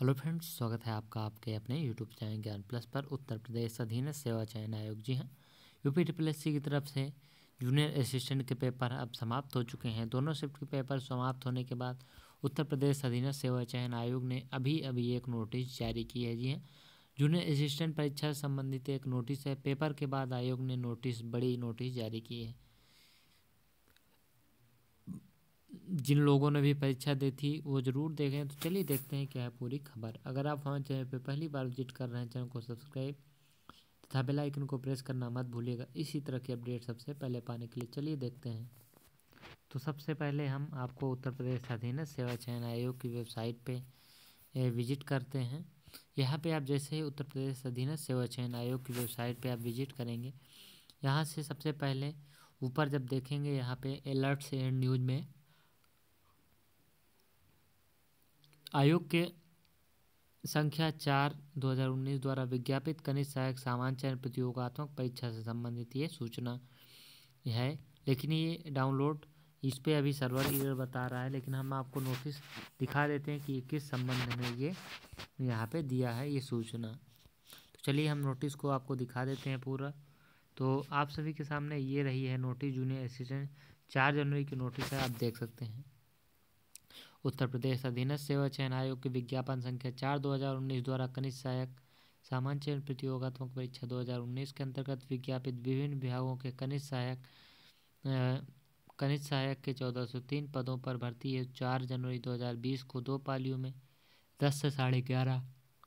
Hello friends, स्वागत है आपका आपके अपने यूट्यूब चैनल ज्ञान प्लस पर। उत्तर प्रदेश अधीनस्थ सेवा चयन आयोग जी हाँ, यूपीटीपीएससी की तरफ से जूनियर असिस्टेंट के पेपर अब समाप्त हो चुके हैं। दोनों शिफ्ट के पेपर समाप्त होने के बाद उत्तर प्रदेश अधीनस्थ सेवा चयन आयोग ने अभी एक नोटिस जारी की है। जी हाँ, जूनियर असिस्टेंट परीक्षा से संबंधित एक नोटिस है। पेपर के बाद आयोग ने बड़ी नोटिस जारी की है। जिन लोगों ने भी परीक्षा दी थी वो ज़रूर देखें। तो चलिए देखते हैं क्या है पूरी खबर। अगर आप हमारे चैनल पर पहली बार विजिट कर रहे हैं, चैनल को सब्सक्राइब तथा बेल आइकन को प्रेस करना मत भूलिएगा, इसी तरह की अपडेट सबसे पहले पाने के लिए। चलिए देखते हैं। तो सबसे पहले हम आपको उत्तर प्रदेश अधीनस्थ सेवा चयन आयोग की वेबसाइट पे विजिट करते हैं। यहाँ पे आप जैसे ही उत्तर प्रदेश अधीनस्थ सेवा चयन आयोग की वेबसाइट पे आप विजिट करेंगे, यहाँ से सबसे पहले ऊपर जब देखेंगे यहाँ पे अलर्ट्स एंड न्यूज में आयोग के संख्या 4/2019 द्वारा विज्ञापित कनिष्ठ सहायक सामान्य चयन प्रतियोगात्मक परीक्षा से संबंधित ये सूचना है। लेकिन ये डाउनलोड इस पे अभी सर्वर एरर बता रहा है, लेकिन हम आपको नोटिस दिखा देते हैं कि किस संबंध में ये यहाँ पे दिया है ये सूचना। तो चलिए हम नोटिस को आपको दिखा देते हैं पूरा। तो आप सभी के सामने ये रही है नोटिस। जूनियर असिस्टेंट 4 जनवरी की नोटिस है, आप देख सकते हैं। उत्तर प्रदेश अधीनस्थ सेवा चयन आयोग के विज्ञापन संख्या 4/2019 द्वारा कनिष्ठ सहायक सामान्य चयन प्रतियोगात्मक परीक्षा 2019 के अंतर्गत विज्ञापित विभिन्न विभागों के कनिष्ठ सहायक के 1403 पदों पर भर्ती है 4 जनवरी 2020 को 2 पालियों में 10 से 11:30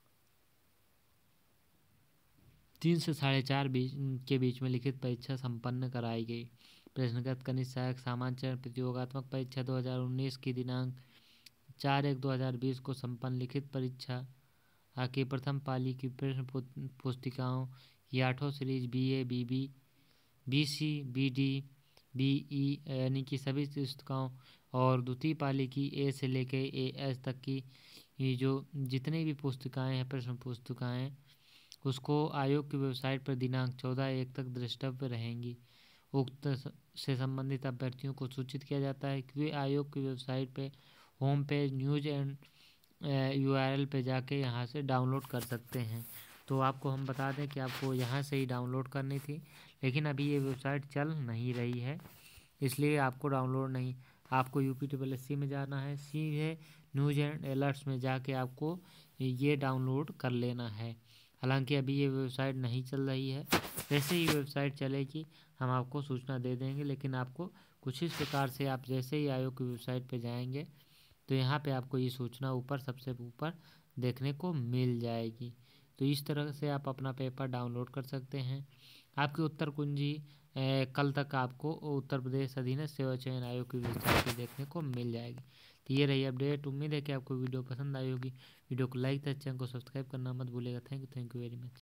3 से 4:30 के बीच में लिखित परीक्षा संपन्न कराई गई। प्रश्नगत कनिष्ठ सहायक सामान्य चयन प्रतियोगात्मक परीक्षा 2019 की दिनांक 4/1/2020 को संपन्न लिखित परीक्षा की प्रथम पाली की प्रश्न पुस्तिकाओं की 8 series BA, BB, BC, BD, BE यानी कि सभी पुस्तिकाओं और द्वितीय पाली की A से लेकर AS तक की ये जो जितनी भी पुस्तिकाएं हैं, प्रश्न पुस्तिकाएं, उसको आयोग की वेबसाइट पर दिनांक 14/1 तक दृष्टव्य रहेंगी। उक्त से संबंधित अभ्यर्थियों को सूचित किया जाता है कि वे आयोग की वेबसाइट पे home page news and URL पे जाके यहाँ से डाउनलोड कर सकते हैं। तो आपको हम बता दें कि आपको यहाँ से ही डाउनलोड करनी थी, लेकिन अभी ये वेबसाइट चल नहीं रही है, इसलिए आपको डाउनलोड नहीं, आपको यूपीटीपीएससी में जाना है, सीधे न्यूज एंड अलर्ट्स में जाके आपको ये डाउनलोड कर लेना है। हालांकि अभी ये वेबसाइट नहीं चल रही है, जैसे ही वेबसाइट चलेगी हम आपको सूचना दे देंगे। लेकिन आपको कुछ इस प्रकार से आप जैसे ही आयोग की वेबसाइट पे जाएंगे तो यहाँ पे आपको ये सूचना ऊपर सबसे ऊपर देखने को मिल जाएगी। तो इस तरह से आप अपना पेपर डाउनलोड कर सकते हैं। आपकी उत्तर कुंजी कल तक आपको उत्तर प्रदेश अधीनस्थ सेवा चयन आयोग की वेबसाइट पर देखने को मिल जाएगी। तो ये रही अपडेट। उम्मीद है कि आपको वीडियो पसंद आई होगी। वीडियो को लाइक तथा चैनल को सब्सक्राइब करना मत भूलिएगा। Thank you very much.